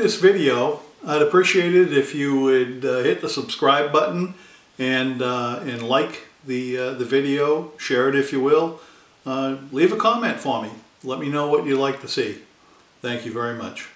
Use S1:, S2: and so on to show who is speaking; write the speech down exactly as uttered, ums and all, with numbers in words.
S1: this video, I'd appreciate it if you would uh, hit the subscribe button and uh, and like the uh, the video, share it if you will. Uh, leave a comment for me. Let me know what you'd like to see. Thank you very much.